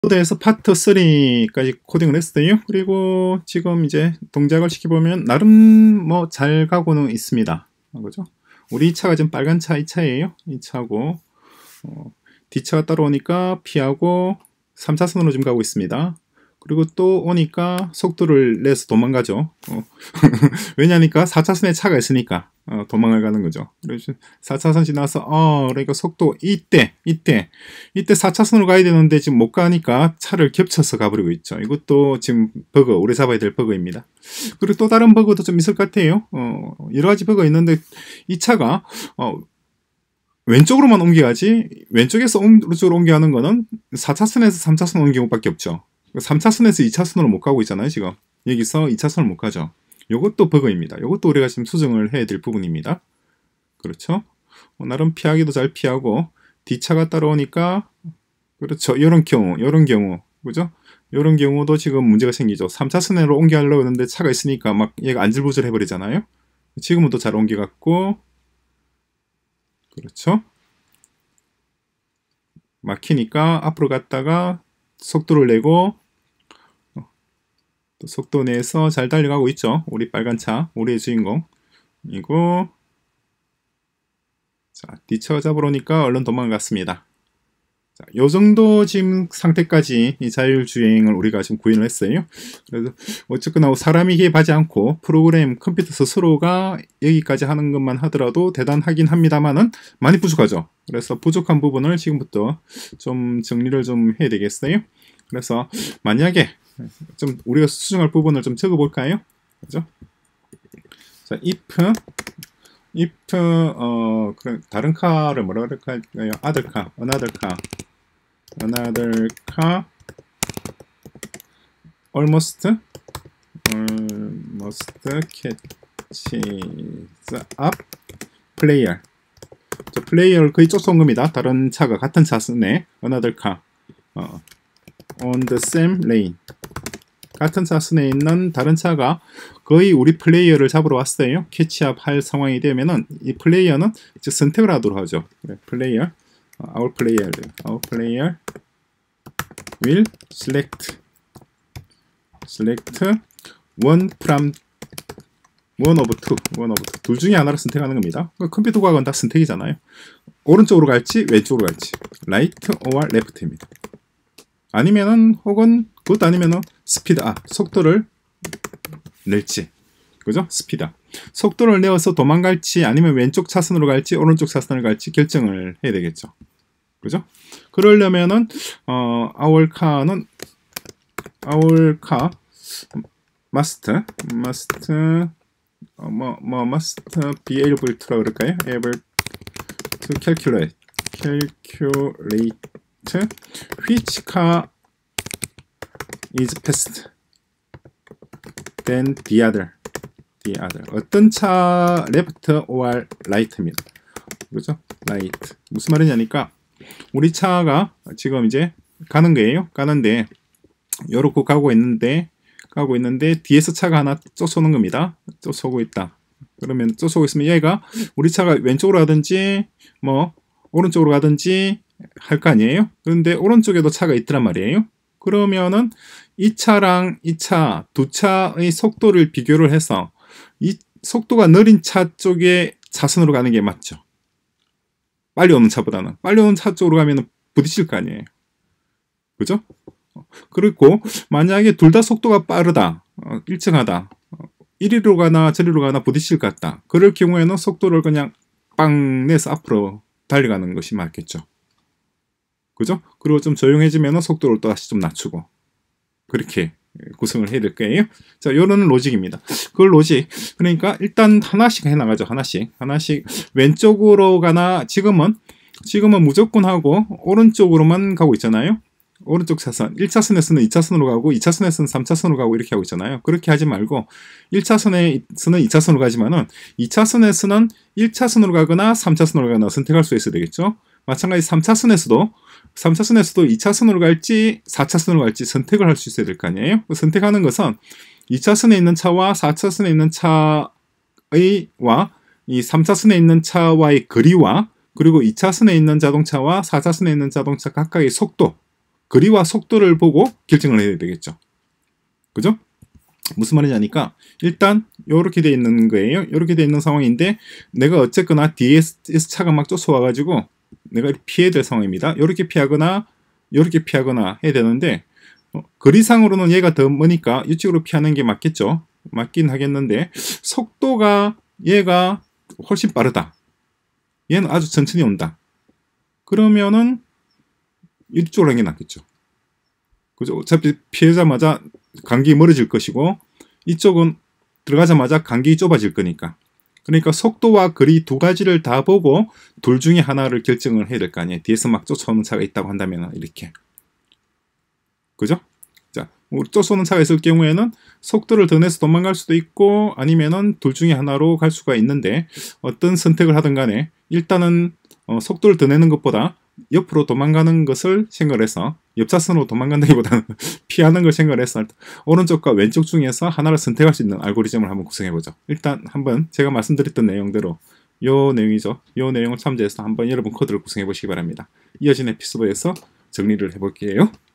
코드에서 파트 3까지 코딩을 했어요. 그리고 지금 이제 동작을 시켜보면 나름 뭐 잘 가고는 있습니다. 그죠? 우리 이 차가 지금 빨간 차 이 차예요. 이 차고 D차가 따라오니까 피하고 3차선으로 지금 가고 있습니다. 그리고 또 오니까 속도를 내서 도망가죠. 왜냐니까 4차선에 차가 있으니까 도망을 가는 거죠. 그래서 4차선 지나서 그러니까 속도 이때 4차선으로 가야 되는데 지금 못 가니까 차를 겹쳐서 가버리고 있죠. 이것도 지금 버그, 오래 잡아야 될 버그입니다. 그리고 또 다른 버그도 좀 있을 것 같아요. 여러 가지 버그가 있는데 이 차가 왼쪽으로만 옮겨야지 왼쪽에서 오른쪽으로 옮겨가는 거는 4차선에서 3차선 오는 경우밖에 없죠. 3차선에서 2차선으로 못 가고 있잖아요. 지금 여기서 2차선을 못 가죠. 이것도 버그입니다. 이것도 우리가 지금 수정을 해야 될 부분입니다. 그렇죠? 나름 피하기도 잘 피하고 D차가 따라오니까 그렇죠. 이런 경우 그죠? 이런 경우도 지금 문제가 생기죠. 3차선으로 옮겨가려고 하는데 차가 있으니까 막 얘가 안절부절 해버리잖아요. 지금은 또 잘 옮겨갔고 그렇죠? 막히니까 앞으로 갔다가 속도를 내고 또 속도 내서 잘 달려가고 있죠. 우리 빨간 차, 우리의 주인공. 이고 자, D차가 잡으러 오니까 얼른 도망갔습니다. 자, 요 정도 지금 상태까지 이 자율주행을 우리가 지금 구현을 했어요. 그래서 어쨌거나 사람이 개입하지 않고 프로그램, 컴퓨터 스스로가 여기까지 하는 것만 하더라도 대단하긴 합니다만은 많이 부족하죠. 그래서 부족한 부분을 지금부터 좀 정리를 좀 해야 되겠어요. 그래서 만약에 좀 우리가 수정할 부분을 좀 적어 볼까요? 그죠? 자, if 그럼 다른 카를 뭐라 그럴까요? other car almost catches up player. 저 플레이어를 거의 쫓아온 겁니다. 다른 차가 같은 차선에 another car on the same lane. 같은 차선에 있는 다른 차가 거의 우리 플레이어를 잡으러 왔어요. 캐치업 할 상황이 되면은 이 플레이어는 이제 선택을 하도록 하죠. 플레이어, our player will select one of two. 둘 중에 하나를 선택하는 겁니다. 컴퓨터 과학은 다 선택이잖아요. 오른쪽으로 갈지 왼쪽으로 갈지, right or left입니다. 아니면은 혹은 그것도 아니면은 스피드업, 속도를 낼지, 그죠? 스피드업, 속도를 내어서 도망갈지 아니면 왼쪽 차선으로 갈지 오른쪽 차선을 갈지 결정을 해야 되겠죠. 그죠? 그러려면은 our car must be able to 그럴까요? able to calculate which car is fast than the other. 어떤 차 left or right입니다. 그죠? right. 무슨 말이냐니까 우리 차가 지금 이제 가는 거예요. 가는데 요렇게 가고 있는데 뒤에서 차가 하나 쫓아오는 겁니다. 쫓아오고 있다. 그러면 쫓아오고 있으면 얘가 우리 차가 왼쪽으로 가든지 뭐 오른쪽으로 가든지 할 거 아니에요? 그런데 오른쪽에도 차가 있더란 말이에요. 그러면은 이 차랑 이 차, 두 차의 속도를 비교를 해서 이 속도가 느린 차 쪽에 차선으로 가는 게 맞죠. 빨리 오는 차보다는. 빨리 오는 차 쪽으로 가면 부딪힐 거 아니에요. 그죠? 그리고 만약에 둘 다 속도가 빠르다, 일정하다, 이리로 가나 저리로 가나 부딪힐 것 같다. 그럴 경우에는 속도를 그냥 빵 내서 앞으로 달려가는 것이 맞겠죠. 그죠? 그리고 좀 조용해지면 속도를 또 다시 좀 낮추고 그렇게 구성을 해야 될 거예요. 자, 요런 로직입니다. 그 로직, 그러니까 일단 하나씩 해나가죠. 하나씩 왼쪽으로 가나 지금은 무조건 하고 오른쪽으로만 가고 있잖아요. 오른쪽 차선, 1차선에서는 2차선으로 가고 2차선에서는 3차선으로 가고 이렇게 하고 있잖아요. 그렇게 하지 말고 1차선에서는 2차선으로 가지만은 2차선에서는 1차선으로 가거나 3차선으로 가거나 선택할 수 있어야 되겠죠. 마찬가지 3차선에서도 2차선으로 갈지 4차선으로 갈지 선택을 할 수 있어야 될 거 아니에요. 선택하는 것은 2차선에 있는 차와 4차선에 있는 차와 이 3차선에 있는 차와의 거리와 그리고 2차선에 있는 자동차와 4차선에 있는 자동차 각각의 속도, 거리와 속도를 보고 결정을 해야 되겠죠. 그죠? 무슨 말이냐 하니까 일단 이렇게 돼 있는 거예요. 이렇게 돼 있는 상황인데 내가 어쨌거나 뒤에서 차가 막 쫓아와가지고 내가 피해야 될 상황입니다. 이렇게 피하거나 이렇게 피하거나 해야 되는데 거리상으로는 얘가 더 머니까 이쪽으로 피하는 게 맞겠죠. 맞긴 하겠는데 속도가 얘가 훨씬 빠르다. 얘는 아주 천천히 온다. 그러면은 이쪽으로 하는 게 낫겠죠. 그죠? 어차피 피하자마자 간격이 멀어질 것이고 이쪽은 들어가자마자 간격이 좁아질 거니까. 그러니까 속도와 거리 두 가지를 다 보고 둘 중에 하나를 결정을 해야 될 거 아니에요. 뒤에서 막 쫓아오는 차가 있다고 한다면 이렇게. 그죠? 자, 쫓아오는 차가 있을 경우에는 속도를 더 내서 도망갈 수도 있고 아니면은 둘 중에 하나로 갈 수가 있는데 어떤 선택을 하든 간에 일단은 속도를 더 내는 것보다 옆으로 도망가는 것을 생각을 해서 옆차선으로 도망간다기보다는 피하는 걸 생각을 해서 오른쪽과 왼쪽 중에서 하나를 선택할 수 있는 알고리즘을 한번 구성해보죠. 일단 한번 제가 말씀드렸던 내용대로 요 내용이죠. 요 내용을 참조해서 한번 여러분 코드를 구성해 보시기 바랍니다. 이어진 에피소드에서 정리를 해볼게요.